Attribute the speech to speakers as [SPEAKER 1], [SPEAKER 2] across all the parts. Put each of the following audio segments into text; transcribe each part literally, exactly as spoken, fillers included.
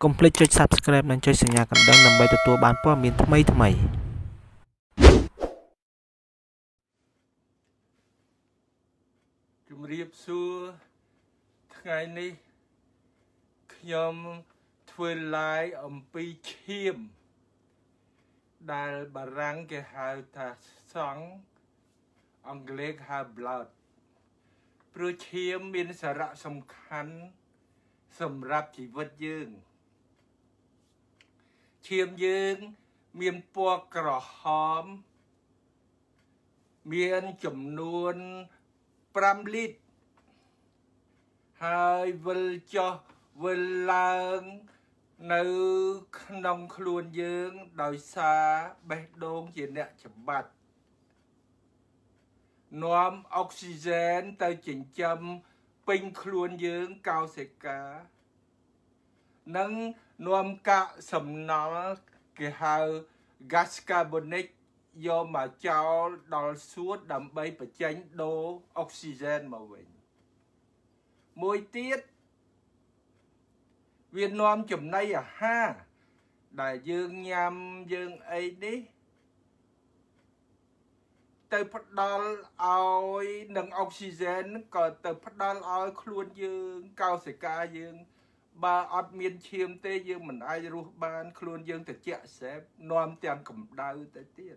[SPEAKER 1] កុំភ្លេចចុច Subscribe និងចុចសញ្ញាកណ្ដឹងដើម្បីទទួលបានព័ត៌មានថ្មីៗ
[SPEAKER 2] ជំរាបសួរថ្ងៃនេះខ្ញុំធ្វើ live អំពីឈាមដែលបារាំងគេហៅថាសង់អង់គ្លេសហៅ blood ព្រោះឈាមមានសារៈសំខាន់សម្រាប់ជីវិតយើងឈាមយើងមានពណ៌ក្រហមមានចំនួន5លីត្រហើយវិលចុះវិលឡើងនៅក្នុងខ្លួនយើងដោយសារបេះដូងជាអ្នកចម្បាច់នាំអុកស៊ីហ្សែនទៅចិញ្ចឹមពេញខ្លួនយើងកោសិកានិងនាំកាកសំណល់គេហៅ gas carbonic យកមកចោលដល់សួតដើម្បីបញ្ចេញដូរអុកស៊ីហ្សែនមកវិញមួយទៀតវានាំចំណីអាហារដែលយើងញ៉ាំយើងអីនេះទៅផ្ដល់ឲ្យនឹងអុកស៊ីហ្សែនក៏ទៅផ្ដល់ឲ្យខ្លួនយើងកោសិកាយើងបើអត់មានឈាមទេយើងមិនអាចរស់បានខ្លួនយើងត្រជាក់ស្រែបនាំទាំងកម្ដៅទៅទៀត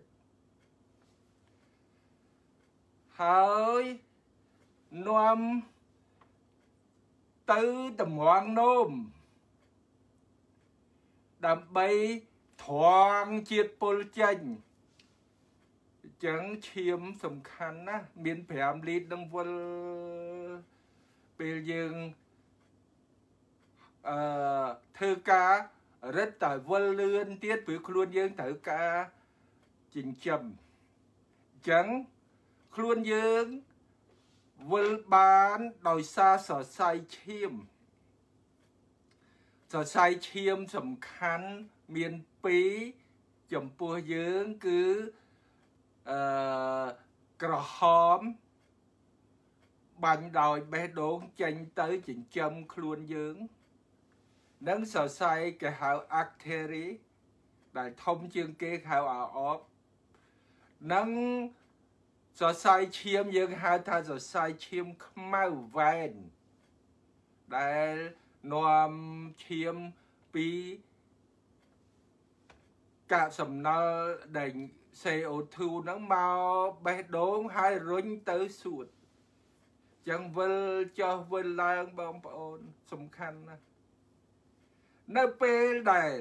[SPEAKER 2] ហើយនាំទៅតម្រង់នោមដើម្បីត្រង់ជាតិពុលចេញអញ្ចឹងឈាមសំខាន់ណាស់មាន5លីត្រនឹងវិលពេលយើងអឺធ្វើការរឹតតែវិលលឿនទៀតព្រោះខ្លួនយើងត្រូវការចិញ្ចឹមអញ្ចឹងខ្លួនយើងវិលបានដោយសារសរសៃឈាមសរសៃឈាមសំខាន់មានពីរចំពោះយើងគឺអឺក្រហមបាញ់ដោយបេះដូងចេញទៅចិញ្ចឹមខ្លួនយើងនិងសរសៃគេហៅ artery ដែលធំជាងគេហៅអាអបនិងសរសៃឈាមយើងហៅថាសរសៃឈាមខ្មៅវ៉ែនដែលនាំឈាមពីកាកសំណល់ដែល C O two ហ្នឹងមកបេះដូងហើយរុញទៅសួតចឹងវិលចុះវិលឡើងបងប្អូនសំខាន់ណាស់នៅពេលដែល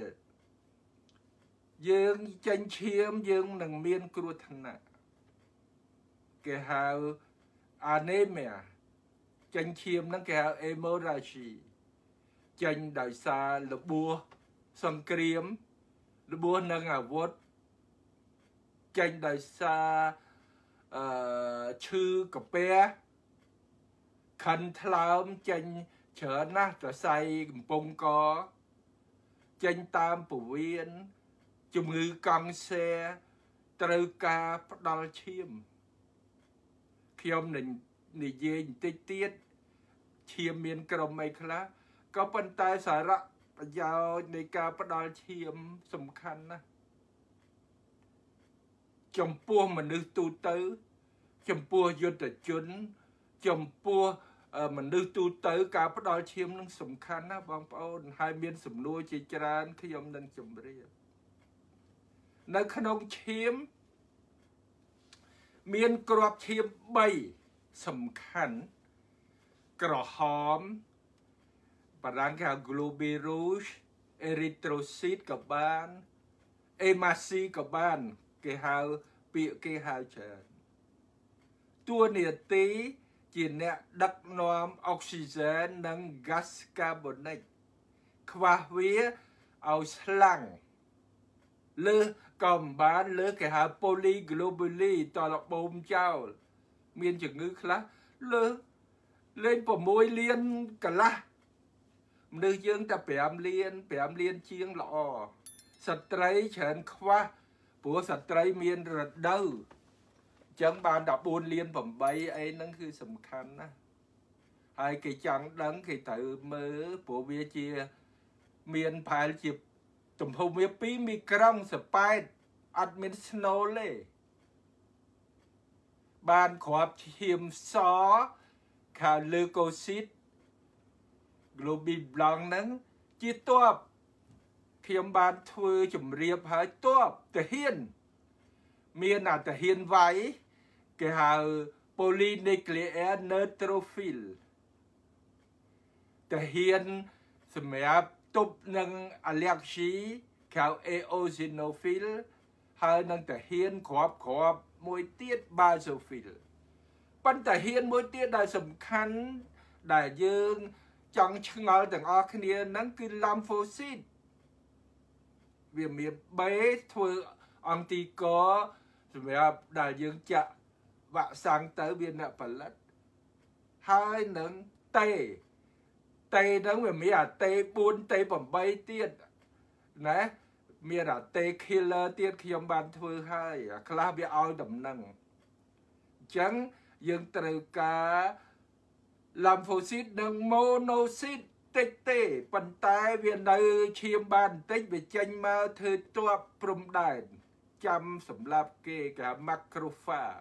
[SPEAKER 2] យើងចេញឈាមយើងនឹងមានគ្រោះថ្នាក់គេហៅ anemia ចេញឈាមហ្នឹងគេហៅ hemorrhage ចេញដោយសាររបួសសង្គ្រាមរបួសនឹងអាវុធចេញដោយសារអឺឈឺកាពះខិនថ្លើមចេញច្រើនណាស់សរសៃកំពង់កចេញតាមពោះវៀនជំងឺកង់សែត្រូវការផ្ដល់ឈាមខ្ញុំនឹងនិយាយបន្តិចទៀតឈាមមានក្រុមអីខ្លះក៏ប៉ុន្តែសារៈប្រយោជន៍នៃការផ្ដល់ឈាមសំខាន់ណាស់ចំពោះមនុស្សទូទៅចំពោះយុទ្ធជនចំពោះមនុស្សទូទៅការផ្ដល់ឈាមនឹងសំខាន់ណាស់បងប្អូនហើយមានសំណួរជាច្រើនខ្ញុំនឹងជម្រាបនៅក្នុងឈាមមានគ្រាប់ឈាម3សំខាន់ក្រហមបារាំងគេហៅ globule rouge erythrocyte ក៏បាន hémocyte ក៏បានគេហៅពាក្យគេហៅច្រើនតួនាទីជាអ្នកដឹកនាំអុកស៊ីហ្សែននិង gas carbonic ខ្វះវាឲ្យស្លាំងលើក៏មិនបានលើគេហៅ polyglobule តលបូមចោលមានជំងឺខ្លះលើលេង6លានកន្លះមនុស្សយើងតែ5លាន5លានជាងល្អស្ត្រីច្រើនខ្វះព្រោះស្ត្រីមានរដូវអញ្ចឹងបាន14លាន8អីហ្នឹងគឺសំខាន់ណាស់ហើយគេចង់ដឹងគេត្រូវមើលព្រោះវាជាមានផែលជាទំហំវាពីរមីក្រុងសប៉ែតអត់មានស្នូលទេបានគ្រាប់ឈាមសខាងលើកូស៊ីត Globi Blanc ហ្នឹងជាតបខ្ញុំបានធ្វើជំរាបហើយតបទាហានមានអាទាហានវាយគេហៅ polynuclear neutrophil ទាហានសម្រាប់ទប់នឹង allergy គេហៅ eosinophil ហើយនឹងទាហានគ្រាប់គ្រាប់មួយទៀត basophil ប៉ុន្តែទាហានមួយទៀតដែលសំខាន់ដែលយើងចង់ឆ្ងល់ទាំងអស់គ្នាហ្នឹងគឺ lymphocyte វាមាន B ធ្វើអង់ទីកសម្រាប់ដែលយើងចាក់វ៉ាក់សាំងទៅវាអ្នកផលិតហើយនឹងតេតេហ្នឹងវាមានអាតេbốnតេ8ទៀតណាមានអាតេ killer ទៀតខ្ញុំបានធ្វើហើយអាខ្លះវាឲ្យដំណឹងអញ្ចឹងយើងត្រូវការ lymphocyte និង monocyte តិចទេប៉ុន្តែវានៅឈាមបានបន្តិចវាចេញមកធ្វើទ័ពព្រំដែនចាំសម្រាប់គេគេ macrophage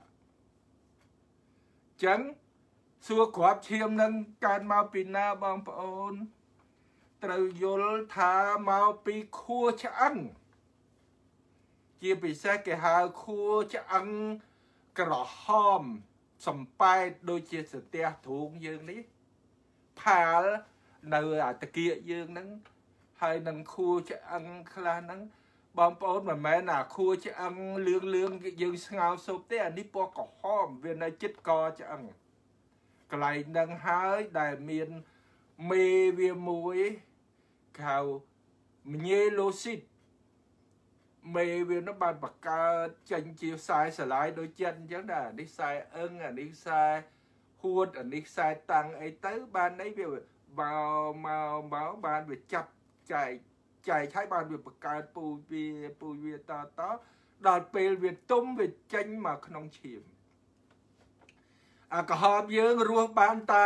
[SPEAKER 2] ចឹងសួរគ្រាប់ឈាមនឹងកើតមកពីណាបងប្អូនត្រូវយល់ថាមកពីខួរឆ្អឹងជាពិសេសគេហៅខួរឆ្អឹងក្រហមសំប៉ែតដូចជាសន្ទះទ្រូងយើងនេះផាលនៅអាតកៀកយើងហ្នឹងហើយនឹងខួរឆ្អឹងខ្លះហ្នឹងបងប្អូនមិនមែនអាខួរឆ្អឹងលឿងលឿងយើងស្ងោរស៊ុបទេអានេះពណ៌ក្រហមវានៅចិត្តកឆ្អឹងកន្លែងហ្នឹងហើយដែលមានមេវាមួយខៅមញេឡូស៊ីតមេវានោះបានបង្កើតចេញជាខ្សែស្រឡាយដូចចិត្តអញ្ចឹងដែរនេះខ្សែអឹងអានេះខ្សែហួតអានេះខ្សែតាំងអីទៅបានអីវាមកមកមកបានវាចាប់ចែកចែកហើយបានវាបង្កើតពូជវាពូជវាតតដល់ពេលវាទុំវាចេញមកក្នុងឈាមអាក្រហមយើងរស់បានតែ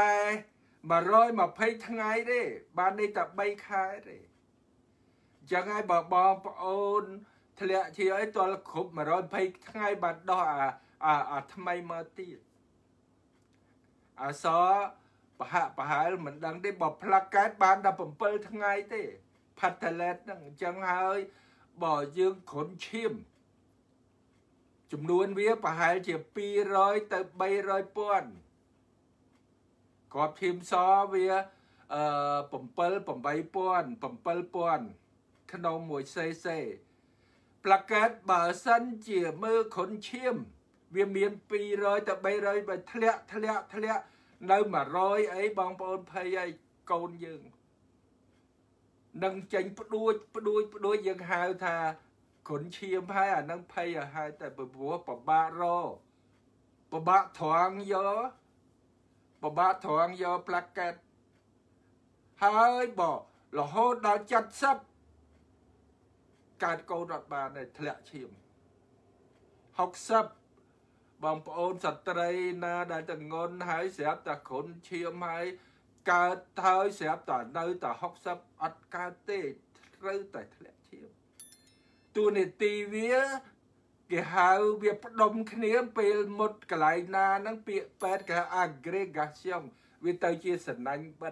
[SPEAKER 2] một trăm hai mươiថ្ងៃទេបាននេះតែ3ខែទេអញ្ចឹងហើយបើបងប្អូនធ្លាក់ជាអីតលគ្រប់một trăm hai mươiថ្ងៃបានដោះអាអាអាថ្មីមកទៀតអសប្រហាក់ប្រហែលមិនដឹងទេបើផ្លាកែតបានតែ7ថ្ងៃទេផាត់តាឡេតហ្នឹងអញ្ចឹងហើយបើយើងគ្រុនឈាមចំនួនវាប្រហែលជាពីររយទៅបីរយពាន់គ្រាប់ឈាមសវាអឺ7 8000 7000ក្នុងមួយសេសេផ្លាកែតបើសិនជាមើលគ្រុនឈាមវាមានពីររយទៅបីរយបើធ្លាក់ធ្លាក់ធ្លាក់នៅmột trămអីបងប្អូនភ័យហើយកូនយើងនឹងចេញផ្ដួចផ្ដួចផ្ដួចយើងហៅថាគ្រុនឈាមហើយអានឹងភ័យឲ្យហើយតែព្រោះពិបាករពិបាកត្រង់យកពិបាកត្រង់យកផ្លាកែតហើយបើរហូតដល់เจ็ดสิบកើតកូនរត់បានធ្លាក់ឈាមหกสิบបងប្អូនស្ត្រីណាដែលតងន់ហើយស្រាប់តែគ្រុនឈាមហើយកើតហើយស្រាប់តែនៅតែหกสิบអត់កើតទេត្រូវតែធ្លាក់ឈាមតួនាទីវាគេហៅវាផ្ដុំគ្នាពេលមុតកន្លែងណាហ្នឹងពាក្យពេទ្យគេហៅ aggregation វាទៅជាសណាញ់បិទ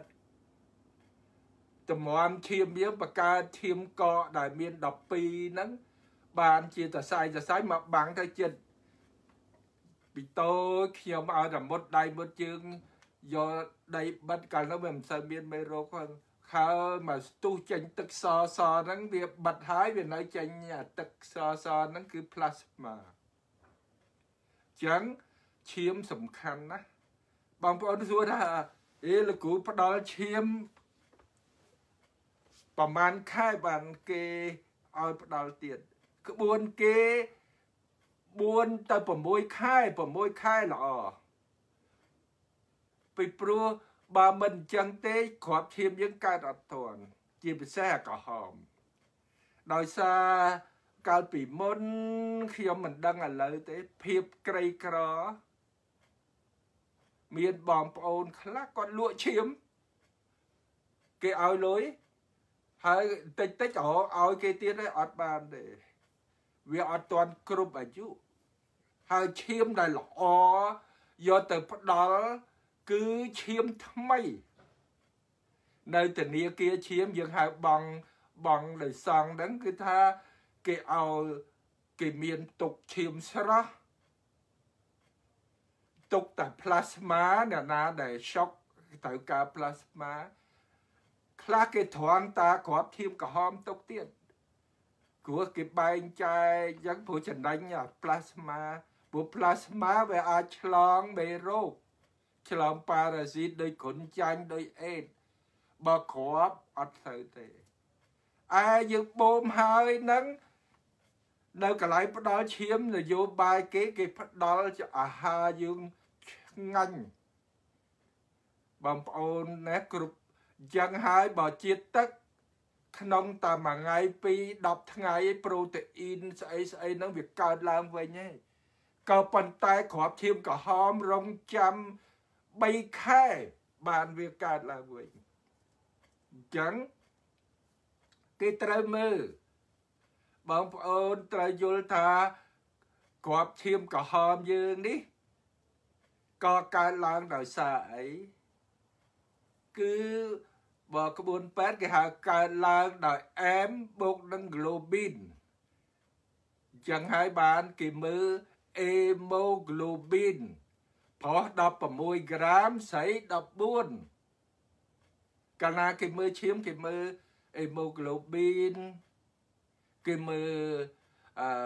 [SPEAKER 2] តម្រាំឈាមយើងបង្កើតឈាមកកដែលមានដប់ពីរហ្នឹងបានជាតសៃតសៃមកបាំងទៅចិត្តពីតូចខ្ញុំឲ្យតែមុតដៃមុតជើងយកដៃបិទកាលនោះវាមិនសូវមានមេរោគហ្នឹងហើយមកស្ទុះចេញទឹកសសហ្នឹងវាបិទហើយវានៅចេញទឹកសសហ្នឹងគឺ plasma ចឹងឈាមសំខាន់ណាស់បងប្អូនសួរថាអេលោកគ្រូផ្ដល់ឈាមប្រហែលខែបានគេឲ្យផ្ដល់ទៀតក្បួនគេbốnទៅ6ខែ6ខែល្អពីព្រោះបើមិនអញ្ចឹងទេគ្រាប់ឈាមយើងកើតអត់ទាន់ជាពិសេសអាក្រហមដោយសារកាលពីមុនខ្ញុំមិនដឹងឥឡូវទេភាពក្រីក្រមានបងប្អូនខ្លះគាត់លក់ឈាមគេឲ្យលុយហើយតិចតិចអូឲ្យគេទៀតឯងអត់បានទេវាអត់ទាន់គ្រប់អាយុហើយឈាមដែលល្អយកទៅផ្ដល់គឺឈាមថ្មីនៅធនាគារឈាមយើងហៅបងបងដោយសងហ្នឹងគឺថាគេឲ្យគេមានទុកឈាមស្រស់ទុកតែផ្លាស្មាអ្នកណាដែលショកត្រូវការផ្លាស្មាខ្លះគេទ្រាំតាគ្រាប់ឈាមក្រហមទុកទៀតព្រោះគេបែងចែកយ៉ាងព្រោះចំណេញផ្លាស្មាព្រោះផ្លាស្មាវាអាចឆ្លងមេរោគឆ្លងប៉ារ៉ាស៊ីតដោយគ្រុនចាញ់ដោយអេដបើគ្រាប់អត់ទៅទេឯយើងបូមហើយនឹងនៅកន្លែងផ្ដល់ឈាមនយោបាយគេគេផ្ដល់អាហារយើងឆ្ងាញ់បងប្អូនណាគ្រប់យ៉ាងហើយបើជាតិទឹកក្នុងតែមួយថ្ងៃពីរដប់ថ្ងៃប្រូតេអ៊ីនស្អីស្អីហ្នឹងវាកើតឡើងវិញហើយក៏ប៉ុន្តែគ្រាប់ឈាមក្រហមរងចាំបីខែបានវាកើតឡើងវិញអញ្ចឹងគេត្រូវមើលបងប្អូនត្រូវយល់ថាគ្រាប់ឈាមក្រហមយើងនេះក៏កើតឡើងដោយសារអីគឺបើក្បួនពេទ្យគេហៅកើតឡើងដោយអែមបូកនឹង globin អញ្ចឹងហើយបានគេមើល hemoglobin ប្រុសដប់ប្រាំមួយក្រាមស្រីដប់បួនកាលណាគេមើលឈាមគេមើល hemoglobin គេមើលអឺ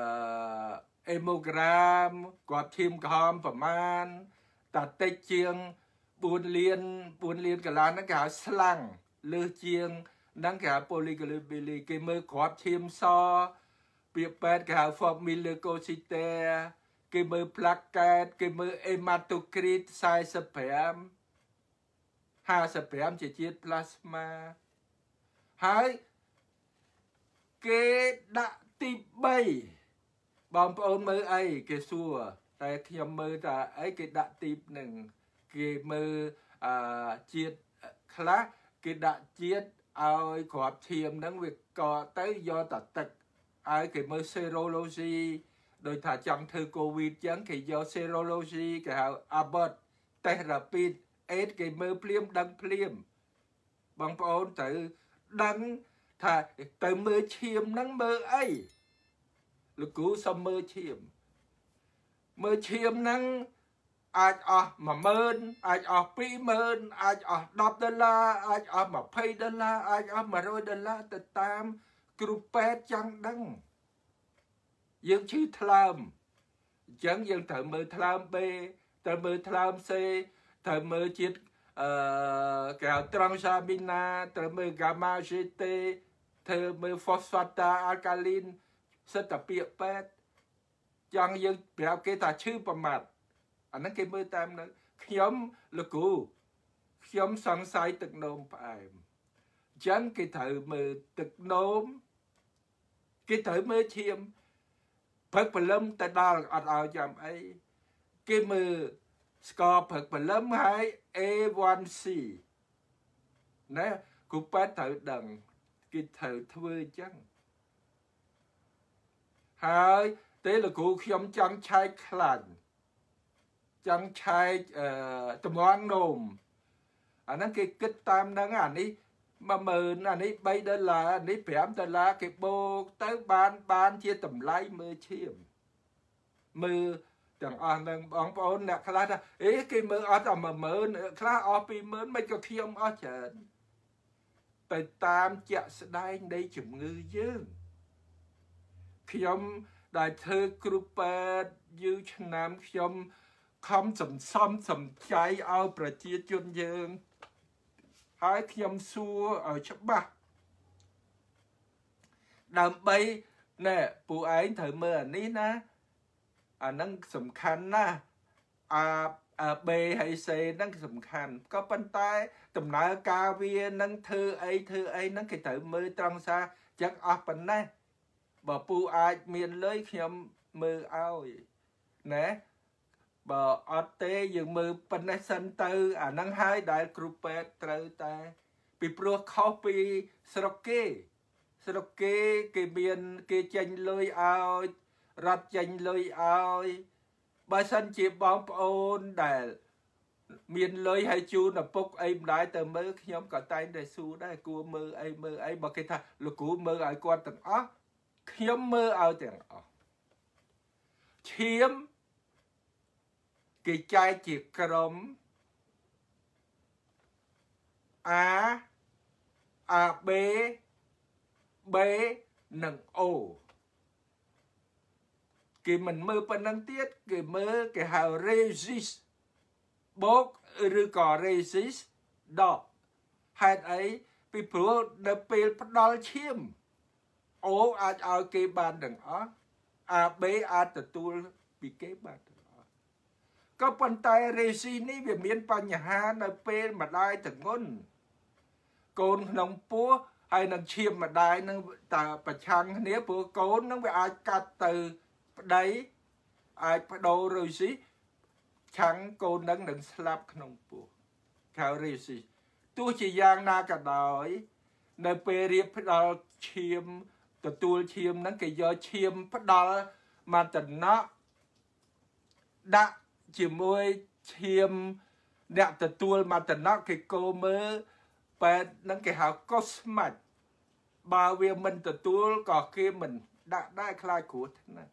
[SPEAKER 2] hemogram គាត់ឈាមក្រហមប្រមាណតែតិចជាងបួនលានបួនលានកន្លងហ្នឹងគេហៅស្លាំងលើសជាងហ្នឹងគេហៅ polyglobulin គេមើលគ្រាប់ឈាមសពាក្យពេទ្យគេហៅ formyl leukocyte គេមើល plaquette គេមើល hematocrit សែសិបប្រាំ ហាសិបប្រាំជាជាតិ plasma ហើយគេដាក់ទីបីបងប្អូនមើលអីគេសួរតែខ្ញុំមើលថាអីគេដាក់ទីនឹងគេមើលអឺជាតិខ្លះគេដាក់ជាតិឲ្យគ្រាប់ឈាមហ្នឹងវាកទៅយកតែទឹកឲ្យគេមើល serology ដោយថាចង់ធ្វើ covid ចឹងគេយក serology គេហៅ Abbott test rapid អេតគេមើលភ្លាមដឹងភ្លាមបងប្អូនត្រូវដឹងថាទៅមើលឈាមហ្នឹងមើលអីលោកគ្រូសុំមើលឈាមមើលឈាមហ្នឹងអាចអស់ មួយម៉ឺន អាចអស់ ពីរម៉ឺន អាចអស់ ដប់ដុល្លារ អាចអស់ ម្ភៃដុល្លារ អាចអស់ មួយរយដុល្លារទៅតាមគ្រូពេទ្យចង់ដឹងយើងឈឺថ្លើមអញ្ចឹងយើងត្រូវមើលថ្លើម B ត្រូវមើលថ្លើម C ត្រូវមើលជាតិអឺគេហៅត្រង់សាមីណាត្រូវមើល gamma gt ត្រូវមើល phosphata alkaline សិតតែពាក្យពេទ្យចង់យើងប្រាប់គេថាឈឺប្រមាថអាហ្នឹងគេមើលតាមនៅខ្ញុំលោកគ្រូខ្ញុំសង្ស័យទឹកនោមផ្អែមអញ្ចឹងគេត្រូវមើលទឹកនោមគេត្រូវមើលឈាមព្រឹកព្រលឹមទៅដល់អត់ឲ្យចាំអីគេមើលស្ករព្រឹកព្រលឹមហើយ A វ៉ាន់ C ណាគ្រូពេទ្យត្រូវដឹងគេត្រូវធ្វើអញ្ចឹងហើយទេលោកគ្រូខ្ញុំចង់ឆែកខ្លាញ់ចង់ឆែកអឺតម្ងនោមអាហ្នឹងគេគិតតាមហ្នឹងអានេះមួយម៉ឺនអានេះបីដុល្លារអានេះប្រាំដុល្លារគេបូកទៅបានបានជាតម្លៃមើលឈាមមើលទាំងអស់ហ្នឹងបងប្អូនអ្នកខ្លះថាអេគេមើលអត់តែមួយម៉ឺនខ្លះអស់ពីរម៉ឺនមិនក៏ខ្ញុំអស់ច្រើនទៅតាមជាក់ស្ដែងនៃជំងឺយើងខ្ញុំដែលធ្វើគ្រូពេទ្យយូរឆ្នាំខ្ញុំខំសន្សំសំចៃឲ្យប្រជាជនយើងហើយខ្ញុំសួរឲ្យច្បាស់ដើម្បីណែពួកឯងត្រូវមើលអានេះណាអាហ្នឹងសំខាន់ណាស់អាអា B ហើយ C ហ្នឹងសំខាន់ក៏ប៉ុន្តែដំណើរការវានឹងធ្វើអីធ្វើអីហ្នឹងគេត្រូវមើលត្រង់សារចឹងអស់ប៉ុណ្ណេះបើពូអាចមានលុយខ្ញុំមើលឲ្យណាបើអត់ទេយើងមើលប៉ុណ្ណេះសិនទៅអាហ្នឹងហើយដែលគ្រូពេទ្យត្រូវតែពីព្រោះខុសពីស្រុកគេស្រុកគេគេមានគេចេញលុយឲ្យរត់ចេញលុយឲ្យបើសិនជាបងប្អូនដែលមានលុយឲ្យជូនឪពុកអីម្ដាយទៅមើលខ្ញុំក៏តែងតែសួរដែរគួរមើលអីមើលអីបើគេថាលោកគ្រូមើលឲ្យគាត់ទាំងអស់ខ្ញុំមើលឲ្យទាំងអស់ឈាមគេចែកជាក្រុម A A B B និង O គេមិនមើលប៉ុណ្ណឹងទៀតគេមើលគេហៅ resist បូកឬក៏ resist ដកហេតុអីពីព្រោះនៅពេលផ្ដល់ឈាម O អាចឲ្យគេបានទាំងអស់ A B អាចទទួលពីគេបានទាំងអស់ក៏ប៉ុន្តែ resist នេះវាមានបញ្ហានៅពេលម្ដាយធ្ងន់កូនក្នុងពោះហើយនឹងឈាមម្ដាយនឹងតាប្រឆាំងគ្នាព្រោះកូននឹងវាអាចកាត់ទៅប្តីអាចបដូររុយស៊ីឆាំងកូននឹងនឹងស្លាប់ក្នុងពោះខៅរុយស៊ីទោះជាយ៉ាងណាក៏ដោយនៅពេលរៀបផ្ដល់ឈាមទទួលឈាមហ្នឹងគេយកឈាមផ្ដល់មកតំណក់ដាក់ជាមួយឈាមអ្នកទទួលមកតំណក់គេកោមើលបែបហ្នឹងគេហៅកូស្មាច់បើវាមិនទទួលក៏គេមិនដាក់ដែរខ្លាចគ្រោះថ្នាក់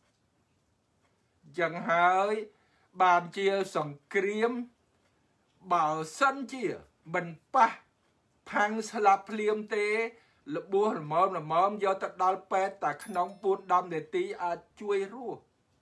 [SPEAKER 2] យ៉ាងហើយបានជាសង្គ្រាមបើសិនជាមិនប៉ះផាំងស្លាប់ភ្លាមទេលបួសល្មមល្មមយកទៅដល់ពេទ្យតែក្នុងបួនដំនាទីអាចជួយរស់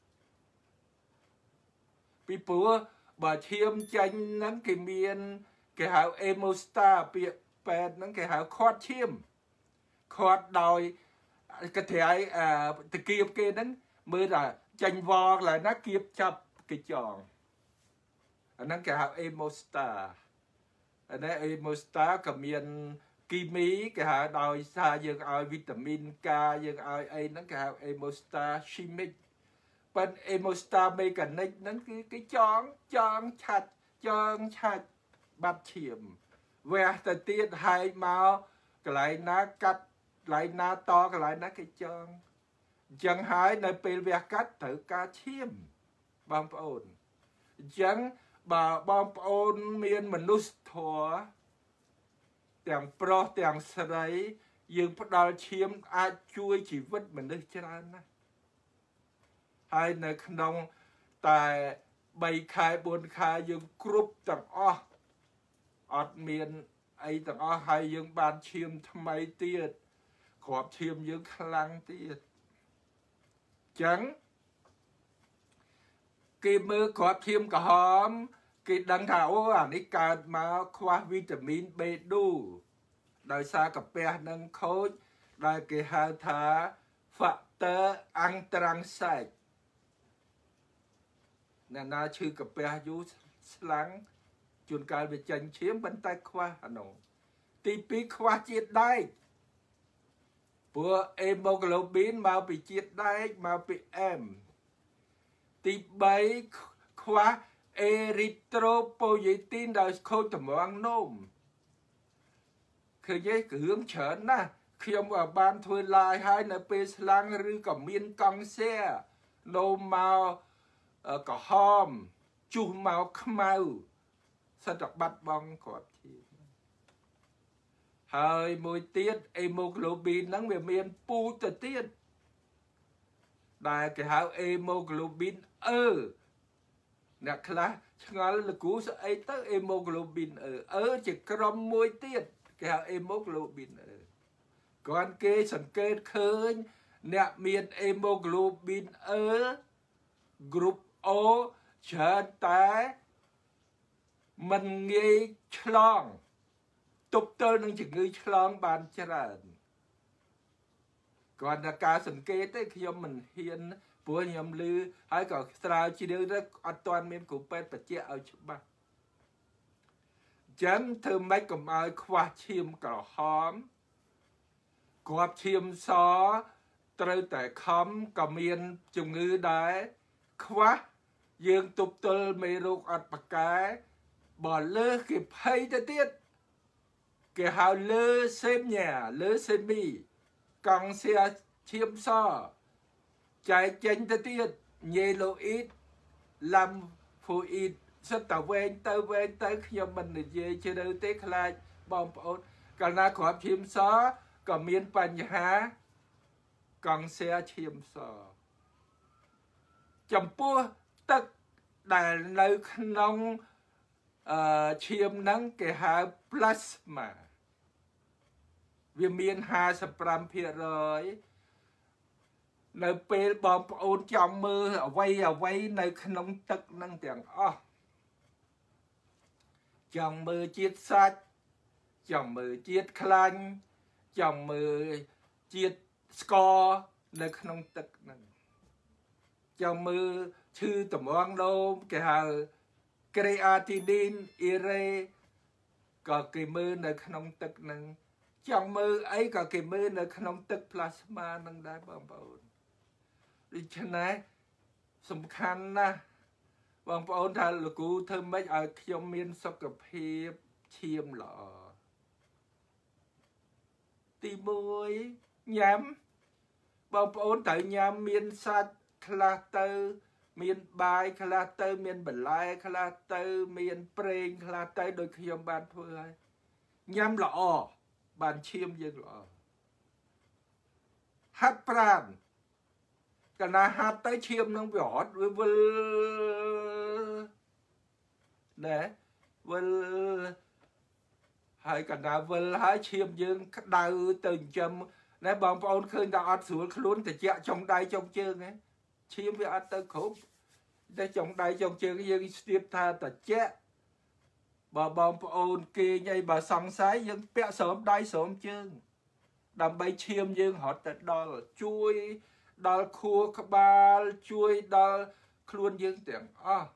[SPEAKER 2] ពីព្រោះបើឈាមចាញ់ហ្នឹងគេមានគេហៅ Emostar ពាក្យពេទ្យហ្នឹងគេហៅខាត់ឈាមខាត់ដោយកត្រៃតគៀបគេហ្នឹងមើលថាចាញ់វកឡើយណាគៀបចាប់គេចងអាហ្នឹងគេហៅ Emostar អានេះ Emostar ក៏មានគីមីគេហៅដោយសារយើងឲ្យវីតាមីន K យើងឲ្យអីហ្នឹងគេហៅ Emostar chimic ប៉ុន្តែ Emostar mechanic ហ្នឹងគឺគេចងចងឆាច់ចងឆាច់បាត់ឈាមវះទៅទៀតហែកមកកន្លែងណាកាត់កន្លែងណាតកន្លែងណាគេចងអញ្ចឹងហើយនៅពេលវះកាត់ត្រូវការឈាមបងប្អូនអញ្ចឹងបើបងប្អូនមានមនុស្សធម៌ទាំងប្រុសទាំងស្រីយើងផ្ដល់ឈាមអាចជួយជីវិតមនុស្សច្រើនណាស់ហើយនៅក្នុងតែបីខែបួនខែយើងគ្រប់ទាំងអស់អត់មានអីទាំងអស់ហើយយើងបានឈាមថ្មីទៀតគ្រាប់ឈាមយើងខ្លាំងទៀតចឹងគេមើលគ្រាប់ឈាមក្រហមគេដឹងថាអូអានេះកើតមកខ្វះវីតាមីន B ដូដោយសារកាពះនឹងខូចដែលគេហៅថា factor anthracite អ្នកណាឈឺកាពះយូរស្លាំងជួនកាលវាចាញ់ឈាមប៉ុន្តែខ្វះអានោះទីពីរខ្វះជាតិដែកព្រោះ hemoglobin មកពីជាតិដែកមកពី M ទីបីខ្វះ erythropoietin ដោយខូចតម្រងនោមឃើញទេគ្រឿងច្រើនណាស់ខ្ញុំក៏បានធ្វើ live ហើយនៅពេលស្លាំងឬក៏មានកង់សែនោមមកក្រហមជុះមកខ្មៅសិតតែបាត់បង់គ្រាប់ឈាមហើយមួយទៀត hemoglobin ហ្នឹងវាមានពូជទៅទៀតដែលគេហៅ hemoglobin អឺអ្នកខ្លះឆ្ងល់លោកគ្រូស្អីទៅ hemoglobin អឺអឺជាក្រុមមួយទៀតគេហៅ hemoglobin អឺគាត់គេសង្កេតឃើញអ្នកមាន hemoglobin អឺ group O ច្រើនតែមិនងាយឆ្លងទប់ទល់នឹងជំងឺឆ្លងបានច្រើនគាត់តែការសង្កេតទេខ្ញុំមិនហ៊ានព្រោះខ្ញុំឮហើយក៏ស្រាវជ្រាវទៅអត់ទាន់មានគ្រូពេទ្យបញ្ជាក់ឲ្យច្បាស់អញ្ចឹងធ្វើម៉េចកុំឲ្យខ្វះឈាមក្រហមគ្រាប់ឈាមសត្រូវតែខំក៏មានជំងឺដែរខ្វះយើងទប់ទល់មេរោគអត់ប្រកែបើលើសគេភ័យទៅទៀតគេហៅលើសេមញ៉ាលើសេមីកង់សៀឈាមសចែកចេញទៅទៀតញេឡូអ៊ីតឡាំហ្វូអ៊ីតសិតតវែងទៅវែងទៅខ្ញុំមិននិយាយជ្រៅទេខ្លាចបងប្អូនកាលណាគ្រាប់ឈាមសក៏មានបញ្ហាកង់សៀឈាមសចំពោះទឹកដែលនៅក្នុងអឺឈាមហ្នឹងគេហៅ plasma វាមានห้าสิบห้าភាគរយនៅពេលបងប្អូនចង់មើលអ្វីអ្វីនៅក្នុងទឹកហ្នឹងទាំងអស់ចង់មើលជាតិសាច់ចង់មើលជាតិខ្លាញ់ចង់មើលជាតិស្ករនៅក្នុងទឹកហ្នឹងចង់មើលឈឺតម្រងនោមគេហៅ creatinine ure ក៏គេមើលនៅក្នុងទឹកហ្នឹងចង់មើលអីក៏គេមើលនៅក្នុងទឹក plasma ហ្នឹងដែរបងប្អូនដូច្នេះសំខាន់ណាស់បងប្អូនថាលោកគ្រូធ្វើម៉េចឲ្យខ្ញុំមានសុខភាពឈាមល្អទីមួយញ៉ាំបងប្អូនត្រូវញ៉ាំមានសាច់ខ្លះទៅមានបាយខ្លះទៅមានបន្លែខ្លះទៅមានប្រេងខ្លះទៅដោយខ្ញុំបានធ្វើហើយញ៉ាំល្អបានឈាមយើងល្អហាត់ប្រាណកាលណាហាត់ទៅឈាមនឹងវាអត់វាវិលណែវិលហើយកាលណាវិលហើយឈាមយើងក្តៅទៅចិញ្ចឹមណែបងប្អូនឃើញតែអត់ស្រួលខ្លួនតិចចុងដៃចុងជើងហ៎ឈាមវាអត់ទៅគ្រប់តែចុងដៃចុងជើងយើងស្ទាបថាតិចបើបងប្អូនគេញ៉ៃបើសង្ស័យយើងពាក់ស្រោមដៃស្រោមជើងដើម្បីឈាមយើងរត់ទៅដល់ជួយដល់ខួរក្បាលជួយដល់ខ្លួនយើងទាំងអស់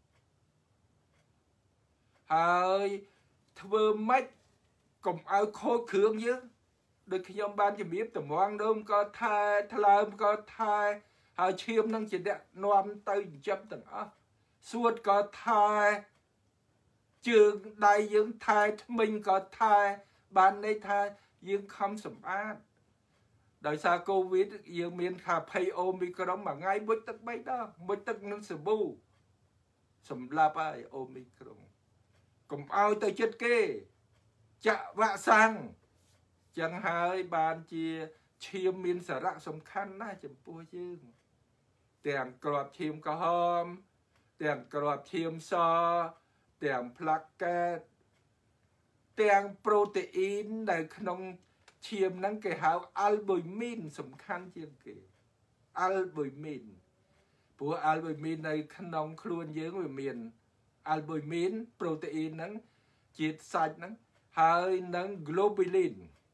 [SPEAKER 2] ហើយធ្វើម៉េចកុំឲ្យខូចគ្រឿងយើងដូចខ្ញុំបានជំរាបតម្រងនោមក៏ថែថ្លើមក៏ថែហើយឈាមនឹងជាអ្នកនាំទៅចិញ្ចឹមទាំងអស់សួតក៏ថែជើងដៃយើងថែធ្មេញក៏ថែបានន័យថាយើងខំសម្អាតដោយសារកូវីដយើងមានថាភ័យអូមីក្រុងមួយថ្ងៃមុជទឹកបីដងមុជទឹកនឹងសាប៊ូសម្លាប់ហើយអូមីក្រុងកុំឲ្យទៅចិត្តគេចាក់វ៉ាក់សាំងចឹងហើយបានជាឈាមមានសារៈសំខាន់ណាស់ចំពោះយើងទាំងគ្រាប់ឈាមក្រហមទាំងគ្រាប់ឈាមសទាំងផ្លាកេតទាំងប្រូតេអ៊ីនដែលក្នុងឈាមហ្នឹងគេហៅអាល់ប៊ូមីនសំខាន់ជាងគេអាល់ប៊ូមីនព្រោះអាល់ប៊ូមីននៅក្នុងខ្លួនយើងវាមានអាល់ប៊ូមីនប្រូតេអ៊ីនហ្នឹងជាតិសាច់ហ្នឹងហើយនឹង globulin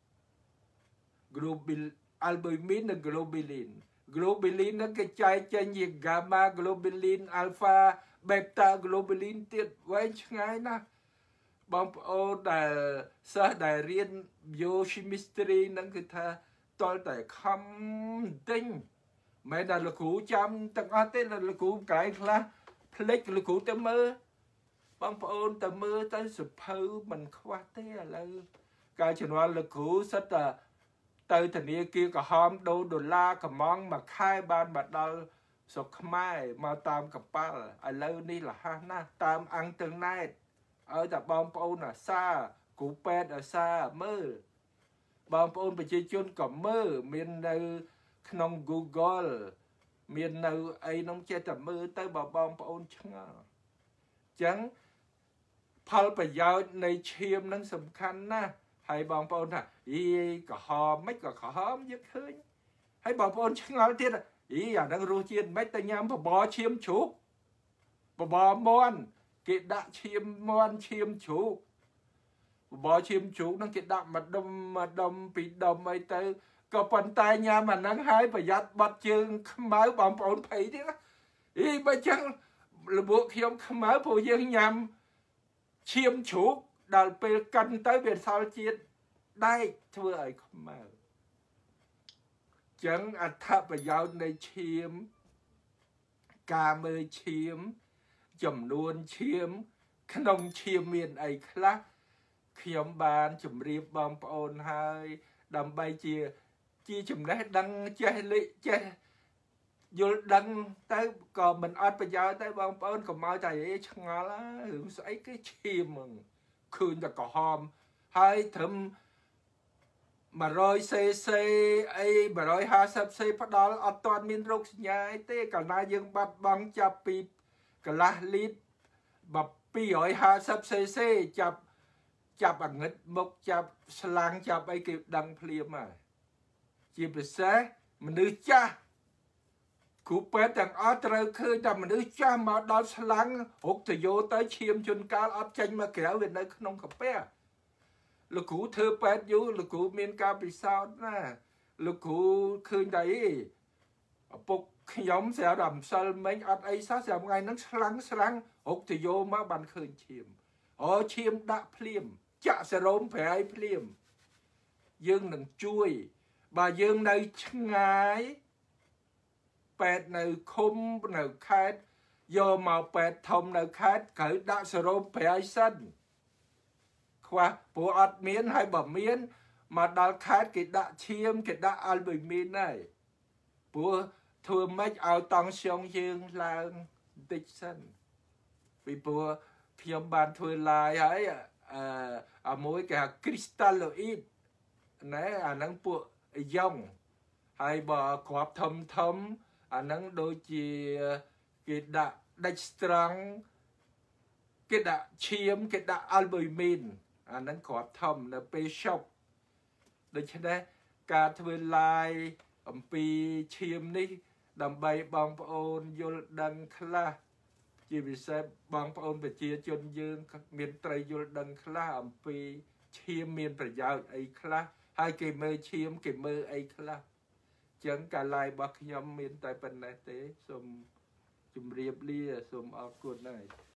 [SPEAKER 2] globul albumin និង globulin globulin ហ្នឹងគេចែកចេញជា gamma globulin alpha beta globulin ទៀតវែងឆ្ងាយណាស់បងប្អូនដែលសិស្សដែលរៀន biochemistry ហ្នឹងគឺថាតលតែខំទិញមិនដែលលោកគ្រូចាំទាំងអស់ទេលោកគ្រូកន្លែងខ្លះផ្លេចលោកគ្រូទៅមើលបងប្អូនទៅមើលទៅសុភៅមិនខ្វះទេឥឡូវកាលជំនាន់លោកគ្រូសិតតែទៅធនាគារក្រហមដូរដុល្លារកំងមួយខែបានមកដល់ស្រុកខ្មែរមកតាមកប៉ាល់ឥឡូវនេះលះណាស់តាមអ៊ីនធឺណិតឲ្យតែបងប្អូនអាសាគ្រូពេទ្យអាសាមើលបងប្អូនប្រជាជនក៏មើលមាននៅក្នុង Google មាននៅអីនោះចេះតែមើលទៅបើបងប្អូនឆ្ងល់អញ្ចឹងផលប្រយោជន៍នៃឈាមនឹងសំខាន់ណាស់ហើយបងប្អូនថាអីក្រហមមិនក៏ក្រហមយើងឃើញហើយបងប្អូនឆ្ងល់ទៀតអីអានឹងរសជាតិមិនទៅញ៉ាំបបរឈាមជ្រូកបបរមាន់គេដាក់ឈាមមាន់ឈាមជ្រូកបបរឈាមជ្រូកហ្នឹងគេដាក់មួយដុំមួយដុំពីរដុំអីទៅក៏ប៉ុន្តែញ៉ាំអាហ្នឹងហើយប្រយ័ត្នបាត់ជើងខ្មៅបងប្អូនភ័យទៀតណាអីបើចឹងលបកខ្ញុំខ្មៅព្រោះយើងញ៉ាំឈាមជ្រូកដល់ពេលកិនទៅវាសល់ជាតិដែកធ្វើឲ្យខ្មៅចឹងអត្ថប្រយោជន៍នៃឈាមការមើលឈាមចំនួនឈាមក្នុងឈាមមានអីខ្លះខ្ញុំបានជម្រាបបងប្អូនហើយដើម្បីជាជាចំណេះដឹងចេះលិចេះយល់ដឹងទៅក៏មិនអត់ប្រយោជន៍ទៅបងប្អូនកុំឲ្យតែឆ្ងល់រឿងស្អីគេឈាមហ្មងឃើញតែក្រហមហើយត្រឹម100 cc អី150 cc ផ្ដល់អត់ទាន់មានរោគសញ្ញាអីទេកាលណាយើងបាត់បង់ចាប់ពីកន្លះលីត្រ250 cc ចាប់ចាប់អាងឹតមុខចាប់ស្លាំងចាប់អីគេដឹងភ្លាមហើយជាពិសេសមនុស្សចាស់គ្រូពេទ្យទាំងអស់ត្រូវឃើញតែមនុស្សចាស់មកដល់ស្លាំងរុកទៅយោទៅឈាមជួនកាលអត់ចេញមកក្រៅវានៅក្នុងកាពះលោកគ្រូធ្វើពេទ្យយូរលោកគ្រូមានការពិសោធន៍ណាលោកគ្រូឃើញតែអីឪពុកខ្ញុំស្រាប់តែម្សិលមិញអត់អីសោះស្រាប់ថ្ងៃហ្នឹងស្លាំងស្លាំងរុកទៅយោមកបានឃើញឈាមអូឈាមដាក់ភ្លាមចាក់សេរ៉ូមប្រៃភ្លាមយើងនឹងជួយបើយើងនៅឆ្ងាយពេទ្យនៅឃុំនៅខេត្តយកមកពេទ្យធំនៅខេត្តត្រូវដាក់សេរ៉ូមប្រៃសិនខ្វះព្រោះអត់មានហើយបើមានមកដល់ខេត្តគេដាក់ឈាមគេដាក់អាល់ប៊ូមីនហើយព្រោះធ្វើម៉េចឲ្យតង់ស្យុងយើងឡើងបន្តិចសិនពីព្រោះខ្ញុំបានធ្វើឡាយហើយអឺអាមួយគេហៅ crystalloid ណែអាហ្នឹងពួកយ៉ុងហើយបើគ្រាប់ធំធំអាហ្នឹងដូចជាគេដាក់ដាច់ស្រង់គេដាក់ឈាមគេដាក់អាល់ប៊ូមីនអាហ្នឹងគ្រាប់ធំនៅពេលឈប់ដូច្នេះការធ្វើឡាយអំពីឈាមនេះដើម្បីបងប្អូនយល់ដឹងខ្លះជាពិសេសបងប្អូនប្រជាជនយើងមានត្រូវយល់ដឹងខ្លះអំពីឈាមមានប្រយោជន៍អីខ្លះហើយគេមើលឈាមគេមើលអីខ្លះចឹងការឡាយរបស់ខ្ញុំមានតែប៉ុណ្ណេះទេសូមជម្រាបលាសូមអរគុណហើយ